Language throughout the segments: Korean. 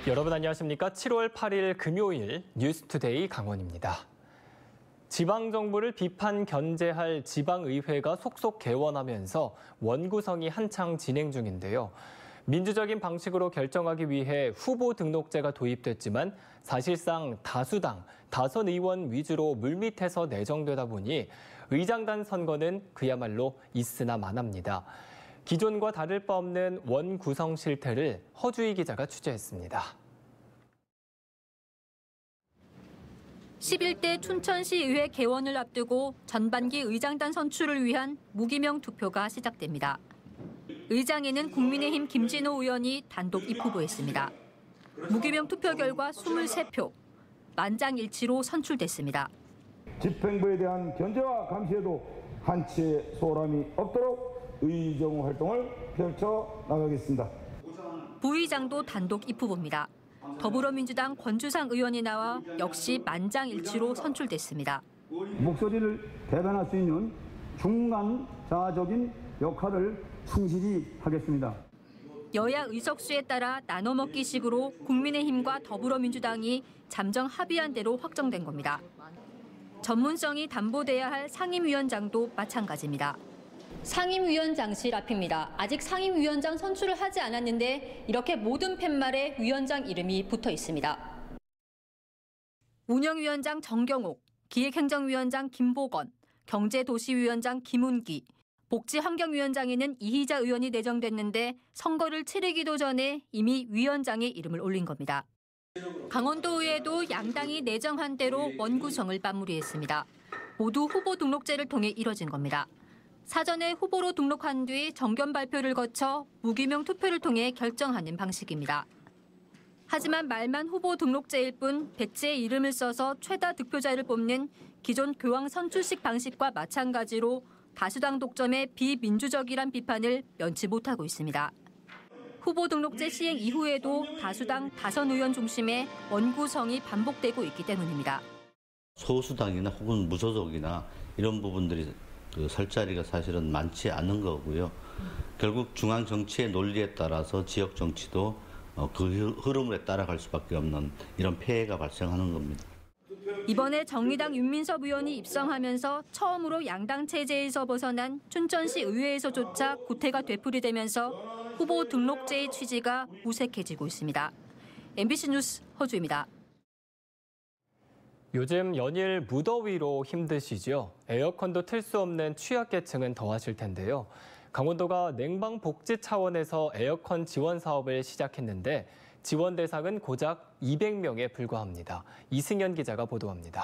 여러분 안녕하십니까? 7월 8일 금요일 뉴스투데이 강원입니다. 지방정부를 비판 견제할 지방의회가 속속 개원하면서 원구성이 한창 진행 중인데요. 민주적인 방식으로 결정하기 위해 후보 등록제가 도입됐지만 사실상 다수당, 다선 의원 위주로 물밑에서 내정되다 보니 의장단 선거는 그야말로 있으나 마나입니다. 기존과 다를 바 없는 원구성 실태를 허주희 기자가 취재했습니다. 11대 춘천시의회 개원을 앞두고 전반기 의장단 선출을 위한 무기명 투표가 시작됩니다. 의장에는 국민의힘 김진호 의원이 단독 입후보했습니다. 무기명 투표 결과 23표, 만장일치로 선출됐습니다. 집행부에 대한 견제와 감시에도 한치의 소홀함이 없도록 의정 활동을 펼쳐 나가겠습니다. 부의장도 단독 입후보입니다. 더불어민주당 권주상 의원이 나와 역시 만장일치로 선출됐습니다. 목소리를 대변할 수 있는 중간 자아적인 역할을 충실히 하겠습니다. 여야 의석수에 따라 나눠먹기식으로 국민의힘과 더불어민주당이 잠정 합의한 대로 확정된 겁니다. 전문성이 담보돼야 할 상임위원장도 마찬가지입니다. 상임위원장실 앞입니다. 아직 상임위원장 선출을 하지 않았는데 이렇게 모든 팻말에 위원장 이름이 붙어 있습니다. 운영위원장 정경옥, 기획행정위원장 김보건, 경제도시위원장 김운기, 복지환경위원장에는 이희자 의원이 내정됐는데 선거를 치르기도 전에 이미 위원장의 이름을 올린 겁니다. 강원도의회도 양당이 내정한 대로 원구성을 마무리했습니다. 모두 후보 등록제를 통해 이뤄진 겁니다. 사전에 후보로 등록한 뒤 정견 발표를 거쳐 무기명 투표를 통해 결정하는 방식입니다. 하지만 말만 후보 등록제일 뿐 배지에 이름을 써서 최다 득표자를 뽑는 기존 교황 선출식 방식과 마찬가지로 다수당 독점의 비민주적이란 비판을 면치 못하고 있습니다. 후보 등록제 시행 이후에도 다수당 다선 의원 중심의 원구성이 반복되고 있기 때문입니다. 소수당이나 혹은 무소속이나 이런 부분들이 설 자리가 사실은 많지 않은 거고요. 결국 중앙 정치의 논리에 따라서 지역 정치도 그 흐름에 따라갈 수밖에 없는 이런 폐해가 발생하는 겁니다. 이번에 정의당 윤민섭 의원이 입성하면서 처음으로 양당 체제에서 벗어난 춘천시 의회에서조차 구태가 되풀이되면서 후보 등록제의 취지가 무색해지고 있습니다. MBC 뉴스 허주입니다. 요즘 연일 무더위로 힘드시죠? 에어컨도 틀 수 없는 취약계층은 더하실 텐데요. 강원도가 냉방 복지 차원에서 에어컨 지원 사업을 시작했는데 지원 대상은 고작 200명에 불과합니다. 이승현 기자가 보도합니다.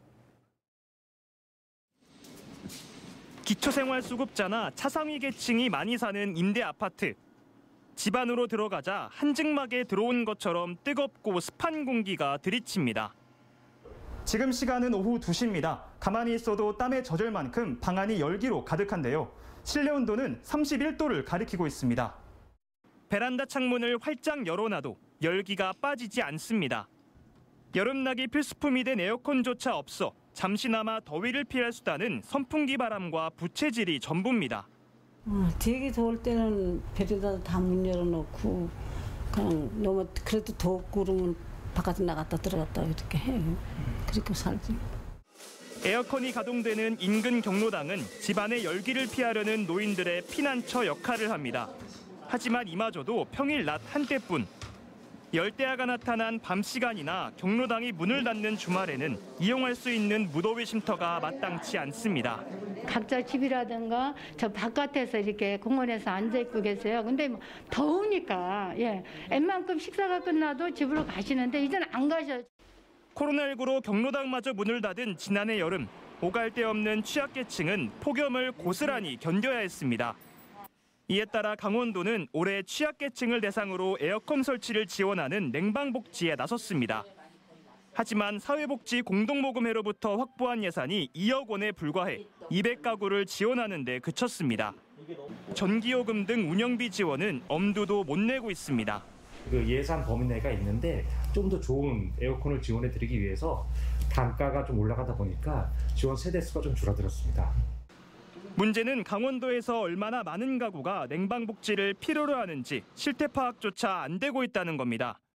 기초생활수급자나 차상위 계층이 많이 사는 임대 아파트. 집 안으로 들어가자 한증막에 들어온 것처럼 뜨겁고 습한 공기가 들이칩니다. 지금 시간은 오후 2시입니다. 가만히 있어도 땀에 젖을 만큼 방 안이 열기로 가득한데요. 실내 온도는 31도를 가리키고 있습니다. 베란다 창문을 활짝 열어놔도 열기가 빠지지 않습니다. 여름나기 필수품이 된 에어컨조차 없어 잠시나마 더위를 피할 수단은 선풍기 바람과 부채질이 전부입니다. 되게 더울 때는 베란다 다 문 열어놓고 그냥 너무 그래도 덥고 그러면 바깥에 나갔다 들어갔다 이렇게 해요. 그렇게 살지. 에어컨이 가동되는 인근 경로당은 집안의 열기를 피하려는 노인들의 피난처 역할을 합니다. 하지만 이마저도 평일 낮 한때뿐. 열대야가 나타난 밤 시간이나 경로당이 문을 닫는 주말에는 이용할 수 있는 무더위 쉼터가 마땅치 않습니다. 각자 집이라든가 저 바깥에서 이렇게 공원에서 앉아 있고 계세요. 근데 뭐 더우니까 웬만큼 식사가 끝나도 집으로 가시는데 이제는 안 가셔요. 코로나19로 경로당마저 문을 닫은 지난해 여름, 오갈 데 없는 취약계층은 폭염을 고스란히 견뎌야 했습니다. 이에 따라 강원도는 올해 취약계층을 대상으로 에어컨 설치를 지원하는 냉방복지에 나섰습니다. 하지만 사회복지 공동모금회로부터 확보한 예산이 2억 원에 불과해 200가구를 지원하는 데 그쳤습니다. 전기요금 등 운영비 지원은 엄두도 못 내고 있습니다. 그 예산 범위 내가 있는데 좀 더 좋은 에어컨을 지원해드리기 위해서 단가가 좀 올라가다 보니까 지원 세대수가 좀 줄어들었습니다. 문제는 강원도에서 얼마나 많은 가구가 냉방복지를 필요로 하는지 실태 파악조차 안 되고 있다는 겁니다.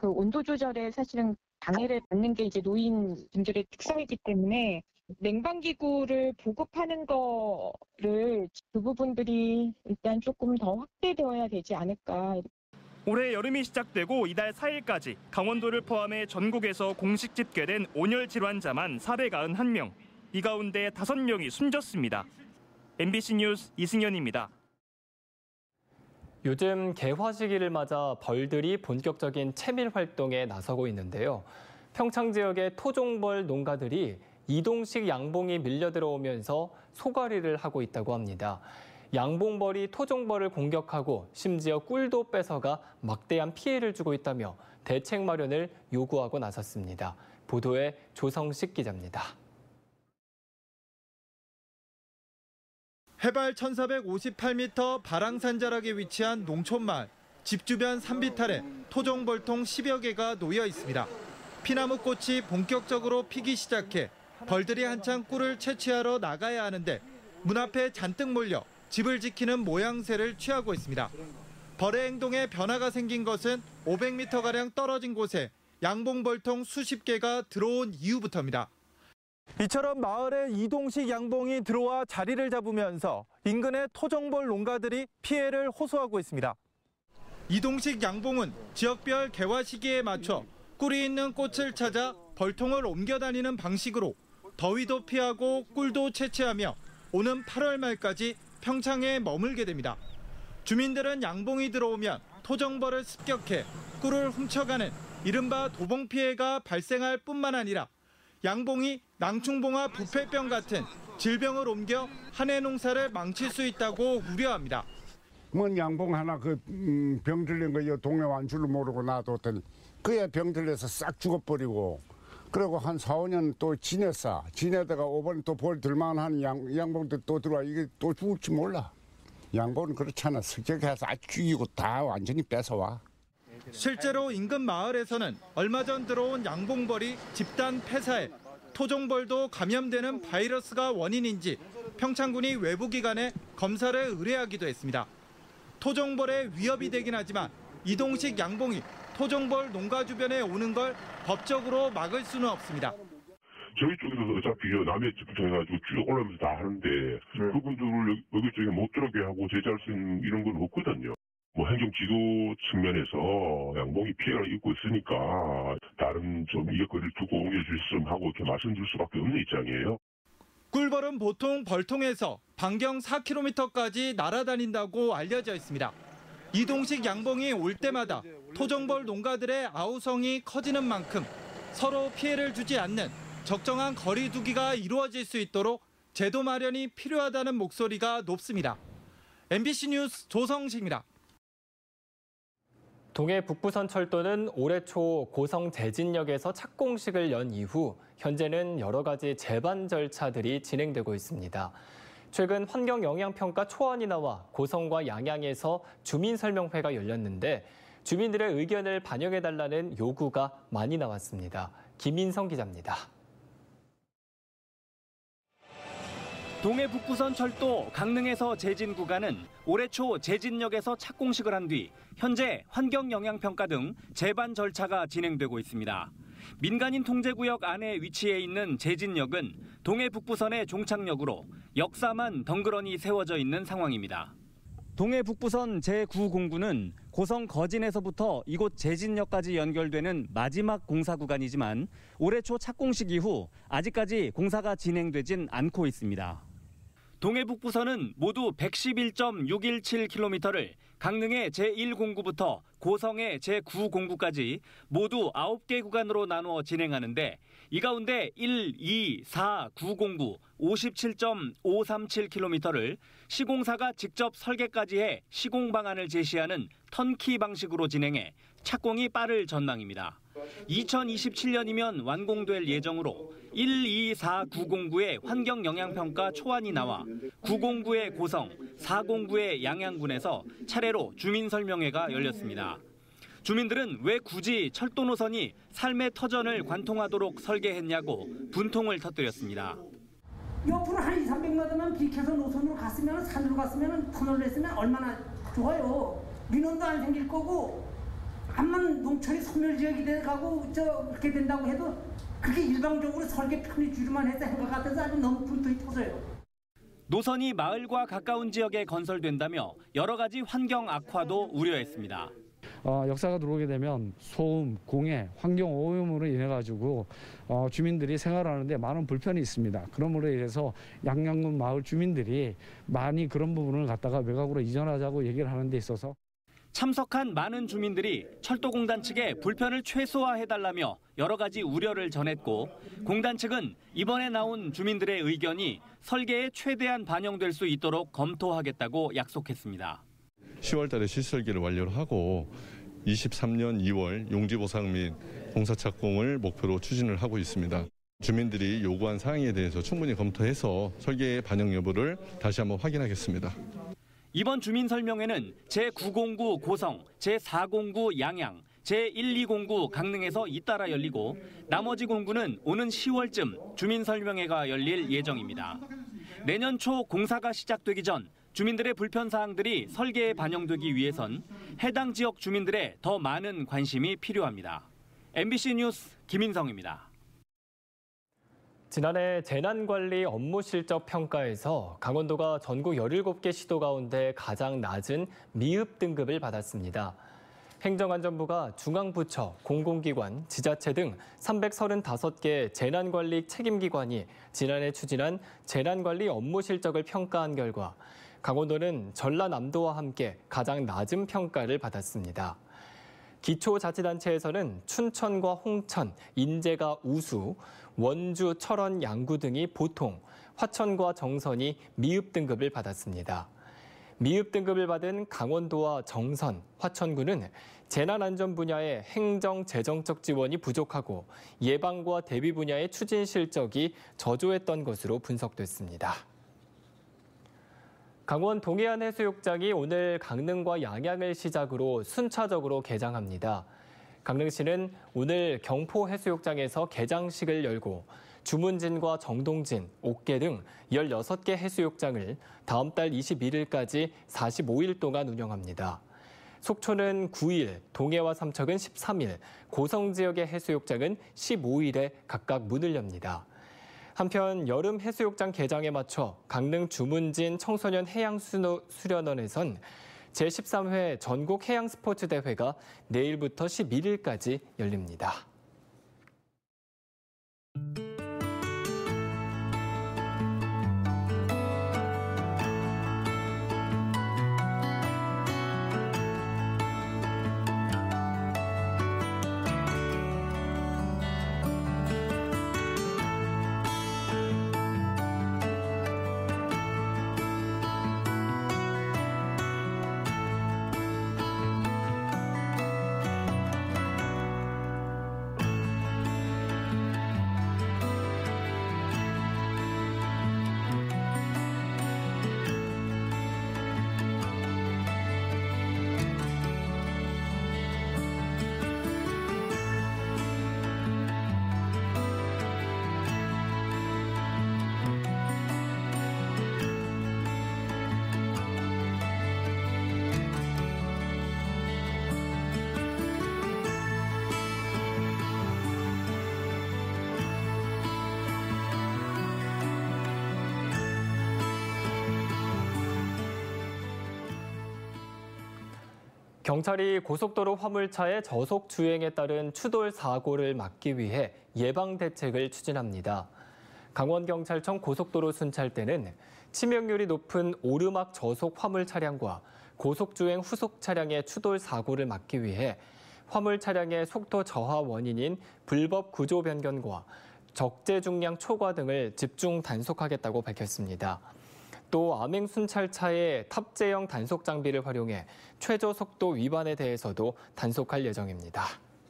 그 온도 조절에 사실은 방해를 받는 게 이제 노인분들의 특성이기 때문에 냉방기구를 보급하는 거를 그 부분들이 일단 조금 더 확대되어야 되지 않을까. 올해 여름이 시작되고 이달 4일까지 강원도를 포함해 전국에서 공식 집계된 온열 질환자만 491명. 이 가운데 5명이 숨졌습니다. MBC 뉴스 이승현입니다. 요즘 개화 시기를 맞아 벌들이 본격적인 채밀 활동에 나서고 있는데요. 평창 지역의 토종벌 농가들이 이동식 양봉이 밀려 들어오면서 소가리를 하고 있다고 합니다. 양봉벌이 토종벌을 공격하고 심지어 꿀도 뺏어가 막대한 피해를 주고 있다며 대책 마련을 요구하고 나섰습니다. 보도에 조성식 기자입니다. 해발 1458m 바랑산 자락에 위치한 농촌마을. 집 주변 산비탈에 토종벌통 10여 개가 놓여 있습니다. 피나무꽃이 본격적으로 피기 시작해 벌들이 한창 꿀을 채취하러 나가야 하는데 문 앞에 잔뜩 몰려 집을 지키는 모양새를 취하고 있습니다. 벌의 행동에 변화가 생긴 것은 500m가량 떨어진 곳에 양봉벌통 수십 개가 들어온 이후부터입니다. 이처럼 마을에 이동식 양봉이 들어와 자리를 잡으면서 인근의 토종벌 농가들이 피해를 호소하고 있습니다. 이동식 양봉은 지역별 개화 시기에 맞춰 꿀이 있는 꽃을 찾아 벌통을 옮겨 다니는 방식으로 더위도 피하고 꿀도 채취하며 오는 8월 말까지 평창에 머물게 됩니다. 주민들은 양봉이 들어오면 토종벌을 습격해 꿀을 훔쳐가는 이른바 도봉 피해가 발생할 뿐만 아니라 양봉이 낭충봉화 부패병 같은 질병을 옮겨 한해 농사를 망칠 수 있다고 우려합니다. 뭔 양봉 하나 병 들린 거 동네 완 줄로 모르고 놔뒀더니 그야 병 들려서 싹 죽어버리고 그리고 한 4, 5년 또 지내다가 5번에 또 벌 들만한 양봉들 또 들어와 이게 또 죽을지 몰라. 양봉은 그렇잖아. 습격해서 아주 죽이고 다 완전히 뺏어와. 실제로 인근 마을에서는 얼마 전 들어온 양봉벌이 집단 폐사해 토종벌도 감염되는 바이러스가 원인인지 평창군이 외부기관에 검사를 의뢰하기도 했습니다. 토종벌의 위협이 되긴 하지만 이동식 양봉이 토종벌 농가 주변에 오는 걸 법적으로 막을 수는 없습니다. 저희 쪽에서 어차피 남의 집부터 해가지고 쭉 올라오면서 다 하는데 그분들을 여기 쪽에 못 들어오게 하고 제재할 수 있는 이런 건 없거든요. 뭐 행정지도 측면에서 양봉이 피해를 입고 있으니까 다른 좀 이격거리를 두고 옮겨주셨으면 하고 좀 말씀드릴 수밖에 없는 입장이에요. 꿀벌은 보통 벌통에서 반경 4km까지 날아다닌다고 알려져 있습니다. 이동식 양봉이 올 때마다 토종벌 농가들의 아우성이 커지는 만큼 서로 피해를 주지 않는 적정한 거리 두기가 이루어질 수 있도록 제도 마련이 필요하다는 목소리가 높습니다. MBC 뉴스 조성식입니다. 동해 북부선철도는 올해 초 고성 제진역에서 착공식을 연 이후 현재는 여러 가지 제반 절차들이 진행되고 있습니다. 최근 환경영향평가 초안이 나와 고성과 양양에서 주민설명회가 열렸는데 주민들의 의견을 반영해달라는 요구가 많이 나왔습니다. 김인성 기자입니다. 동해 북부선 철도 강릉에서 제진 구간은 올해 초 제진역에서 착공식을 한 뒤 현재 환경영향평가 등 제반 절차가 진행되고 있습니다. 민간인 통제구역 안에 위치해 있는 제진역은 동해 북부선의 종착역으로 역사만 덩그러니 세워져 있는 상황입니다. 동해 북부선 제9공구는 고성 거진에서부터 이곳 제진역까지 연결되는 마지막 공사 구간이지만 올해 초 착공식 이후 아직까지 공사가 진행되진 않고 있습니다. 동해 북부선은 모두 111.617km를 강릉의 제1공구부터 고성의 제9공구까지 모두 9개 구간으로 나누어 진행하는데 이 가운데 1, 2, 4, 9공구 57.537km를 시공사가 직접 설계까지 해 시공 방안을 제시하는 턴키 방식으로 진행해 착공이 빠를 전망입니다. 2027년이면 완공될 예정으로 1, 2, 4, 9공구의 환경영향평가 초안이 나와 9공구의 고성, 4공구의 양양군에서 차례로 주민설명회가 열렸습니다. 주민들은 왜 굳이 철도 노선이 삶의 터전을 관통하도록 설계했냐고 분통을 터뜨렸습니다. 옆으로 한 2, 300m만 비켜서 노선으로 갔으면 산으로 갔으면 터널을 했으면 얼마나 좋아요. 민원도 안 생길 거고 암만 농촌이 소멸지역이 돼가고 그렇게 된다고 해도 그게 일방적으로 설계 편의주의만 해서 한 것 같아서 아주 너무 분통이 터져요. 노선이 마을과 가까운 지역에 건설된다며 여러 가지 환경 악화도 우려했습니다. 역사가 들어오게 되면 소음, 공해, 환경 오염으로 인해 가지고 주민들이 생활하는데 많은 불편이 있습니다. 그러므로 인해서 양양군 마을 주민들이 많이 그런 부분을 갖다가 외곽으로 이전하자고 얘기를 하는 데 있어서 참석한 많은 주민들이 철도공단 측에 불편을 최소화해달라며 여러 가지 우려를 전했고, 공단 측은 이번에 나온 주민들의 의견이 설계에 최대한 반영될 수 있도록 검토하겠다고 약속했습니다. 10월 달에 실설계를 완료를 하고 23년 2월 용지 보상 및 공사 착공을 목표로 추진을 하고 있습니다. 주민들이 요구한 사항에 대해서 충분히 검토해서 설계의 반영 여부를 다시 한번 확인하겠습니다. 이번 주민 설명회는 제909 고성, 제409 양양, 제1209 강릉에서 잇따라 열리고 나머지 공구는 오는 10월쯤 주민 설명회가 열릴 예정입니다. 내년 초 공사가 시작되기 전 주민들의 불편 사항들이 설계에 반영되기 위해선 해당 지역 주민들의 더 많은 관심이 필요합니다. MBC 뉴스 김인성입니다. 지난해 재난관리 업무 실적 평가에서 강원도가 전국 17개 시도 가운데 가장 낮은 미흡 등급을 받았습니다. 행정안전부가 중앙부처, 공공기관, 지자체 등 335개 재난관리 책임기관이 지난해 추진한 재난관리 업무 실적을 평가한 결과 강원도는 전라남도와 함께 가장 낮은 평가를 받았습니다. 기초자치단체에서는 춘천과 홍천, 인제가 우수, 원주, 철원, 양구 등이 보통, 화천과 정선이 미흡 등급을 받았습니다. 미흡 등급을 받은 강원도와 정선, 화천구는 재난안전 분야의 행정, 재정적 지원이 부족하고 예방과 대비 분야의 추진 실적이 저조했던 것으로 분석됐습니다. 강원 동해안 해수욕장이 오늘 강릉과 양양을 시작으로 순차적으로 개장합니다. 강릉시는 오늘 경포 해수욕장에서 개장식을 열고 주문진과 정동진, 옥계 등 16개 해수욕장을 다음 달 21일까지 45일 동안 운영합니다. 속초는 9일, 동해와 삼척은 13일, 고성 지역의 해수욕장은 15일에 각각 문을 엽니다. 한편 여름 해수욕장 개장에 맞춰 강릉 주문진 청소년 해양수련원에선 제13회 전국 해양스포츠대회가 내일부터 11일까지 열립니다. 경찰이 고속도로 화물차의 저속 주행에 따른 추돌 사고를 막기 위해 예방 대책을 추진합니다. 강원경찰청 고속도로 순찰대는 치명률이 높은 오르막 저속 화물 차량과 고속주행 후속 차량의 추돌 사고를 막기 위해 화물 차량의 속도 저하 원인인 불법 구조 변경과 적재 중량 초과 등을 집중 단속하겠다고 밝혔습니다. 또 암행 순찰차의 탑재형 단속 장비를 활용해 최저 속도 위반에 대해서도 단속할 예정입니다.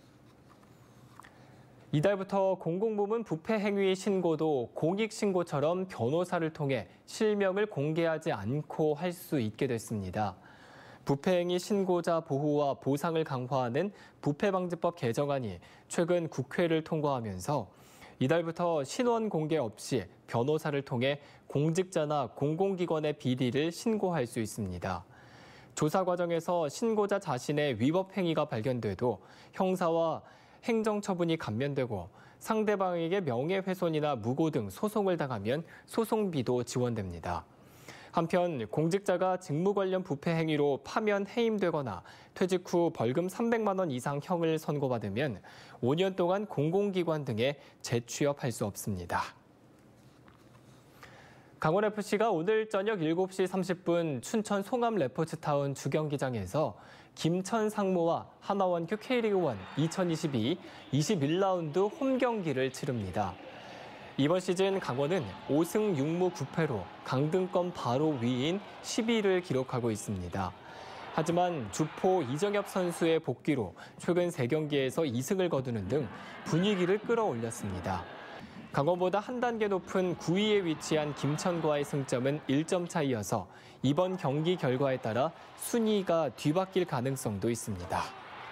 이달부터 공공부문 부패 행위 신고도 공익신고처럼 변호사를 통해 실명을 공개하지 않고 할 수 있게 됐습니다. 부패행위 신고자 보호와 보상을 강화하는 부패방지법 개정안이 최근 국회를 통과하면서 이달부터 신원 공개 없이 변호사를 통해 공직자나 공공기관의 비리를 신고할 수 있습니다. 조사 과정에서 신고자 자신의 위법 행위가 발견돼도 형사와 행정처분이 감면되고 상대방에게 명예훼손이나 무고 등 소송을 당하면 소송비도 지원됩니다. 한편 공직자가 직무 관련 부패 행위로 파면 해임되거나 퇴직 후 벌금 300만 원 이상 형을 선고받으면 5년 동안 공공기관 등에 재취업할 수 없습니다. 강원FC가 오늘 저녁 7시 30분 춘천 송암 레포츠타운 주경기장에서 김천 상무와 하나원큐 K리그1 2022 21라운드 홈 경기를 치릅니다. 이번 시즌 강원은 5승 6무 9패로 강등권 바로 위인 10위를 기록하고 있습니다. 하지만 주포 이정엽 선수의 복귀로 최근 3경기에서 2승을 거두는 등 분위기를 끌어올렸습니다. 강원보다 한 단계 높은 9위에 위치한 김천과의 승점은 1점 차이여서 이번 경기 결과에 따라 순위가 뒤바뀔 가능성도 있습니다.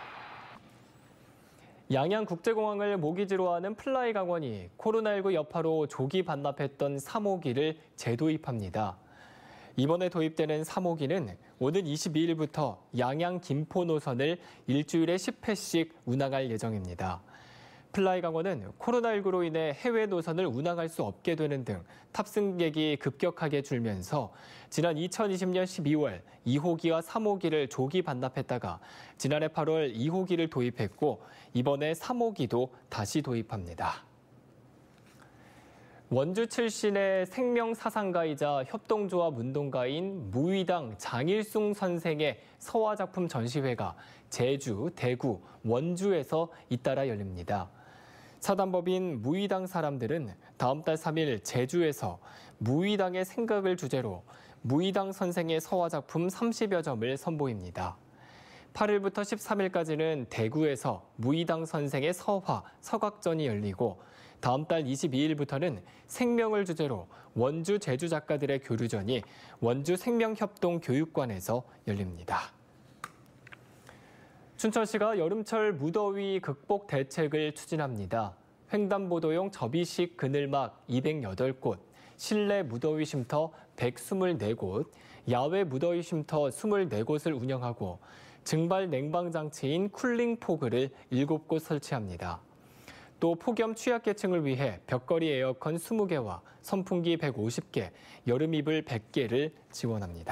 양양국제공항을 모기지로 하는 플라이 강원이 코로나19 여파로 조기 반납했던 3호기를 재도입합니다. 이번에 도입되는 3호기는 오는 22일부터 양양 김포 노선을 일주일에 10회씩 운항할 예정입니다. 플라이 강원은 코로나19로 인해 해외 노선을 운항할 수 없게 되는 등 탑승객이 급격하게 줄면서 지난 2020년 12월 2호기와 3호기를 조기 반납했다가 지난해 8월 2호기를 도입했고 이번에 3호기도 다시 도입합니다. 원주 출신의 생명사상가이자 협동조합 운동가인 무의당 장일숭 선생의 서화작품 전시회가 제주, 대구, 원주에서 잇따라 열립니다. 사단법인 무의당 사람들은 다음 달 3일 제주에서 무의당의 생각을 주제로 무의당 선생의 서화작품 30여 점을 선보입니다. 8일부터 13일까지는 대구에서 무의당 선생의 서화, 서각전이 열리고 다음 달 22일부터는 생명을 주제로 원주, 제주 작가들의 교류전이 원주 생명협동교육관에서 열립니다. 춘천시가 여름철 무더위 극복 대책을 추진합니다. 횡단보도용 접이식 그늘막 208곳, 실내 무더위 쉼터 124곳, 야외 무더위 쉼터 24곳을 운영하고 증발 냉방 장치인 쿨링포그를 7곳 설치합니다. 또 폭염 취약계층을 위해 벽걸이 에어컨 20개와 선풍기 150개, 여름 이불 100개를 지원합니다.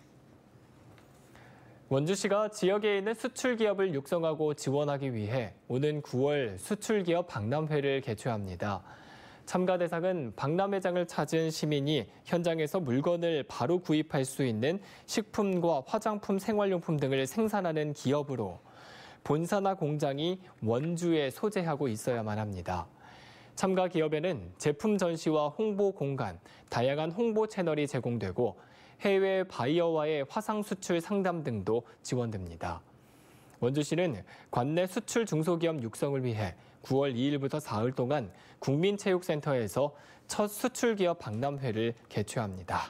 원주시가 지역에 있는 수출기업을 육성하고 지원하기 위해 오는 9월 수출기업 박람회를 개최합니다. 참가 대상은 박람회장을 찾은 시민이 현장에서 물건을 바로 구입할 수 있는 식품과 화장품, 생활용품 등을 생산하는 기업으로 본사나 공장이 원주에 소재하고 있어야만 합니다. 참가 기업에는 제품 전시와 홍보 공간, 다양한 홍보 채널이 제공되고 해외 바이어와의 화상 수출 상담 등도 지원됩니다. 원주시는 관내 수출 중소기업 육성을 위해 9월 2일부터 4일 동안 국민체육센터에서 첫 수출기업 박람회를 개최합니다.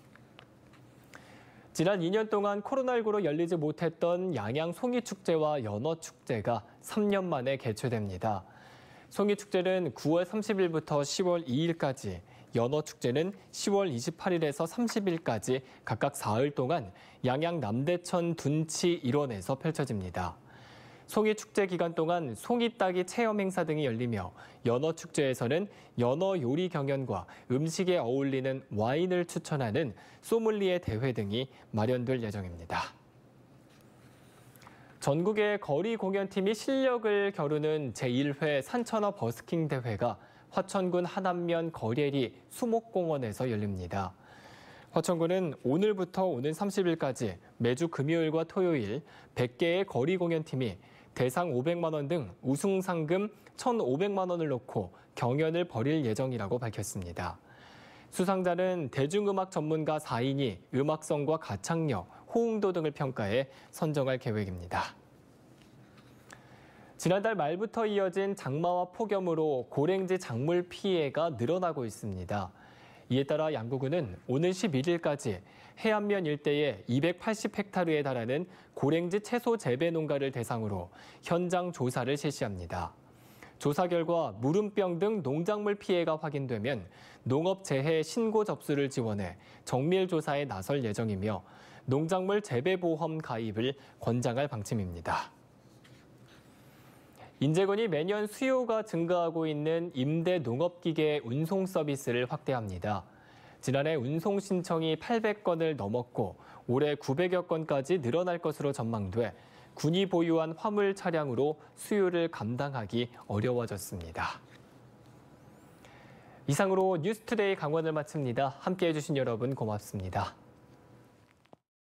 지난 2년 동안 코로나19로 열리지 못했던 양양 송이축제와 연어축제가 3년 만에 개최됩니다. 송이축제는 9월 30일부터 10월 2일까지, 연어축제는 10월 28일에서 30일까지 각각 4일 동안 양양 남대천 둔치 일원에서 펼쳐집니다. 송이축제 기간 동안 송이 따기 체험 행사 등이 열리며 연어축제에서는 연어 요리 경연과 음식에 어울리는 와인을 추천하는 소믈리에 대회 등이 마련될 예정입니다. 전국의 거리 공연팀이 실력을 겨루는 제1회 산천어 버스킹 대회가 화천군 하남면 거리리 수목공원에서 열립니다. 화천군은 오늘부터 오는 30일까지 매주 금요일과 토요일 100개의 거리 공연팀이 대상 500만 원 등 우승 상금 1,500만 원을 놓고 경연을 벌일 예정이라고 밝혔습니다. 수상자는 대중음악 전문가 4인이 음악성과 가창력, 호응도 등을 평가해 선정할 계획입니다. 지난달 말부터 이어진 장마와 폭염으로 고랭지 작물 피해가 늘어나고 있습니다. 이에 따라 양구군은 오는 11일까지 해안면 일대에 280헥타르에 달하는 고랭지 채소 재배 농가를 대상으로 현장 조사를 실시합니다. 조사 결과 무름병 등 농작물 피해가 확인되면 농업재해 신고 접수를 지원해 정밀 조사에 나설 예정이며 농작물 재배보험 가입을 권장할 방침입니다. 인제군이 매년 수요가 증가하고 있는 임대 농업기계 운송 서비스를 확대합니다. 지난해 운송 신청이 800건을 넘었고 올해 900여 건까지 늘어날 것으로 전망돼 군이 보유한 화물 차량으로 수요를 감당하기 어려워졌습니다. 이상으로 뉴스투데이 강원을 마칩니다. 함께해 주신 여러분 고맙습니다.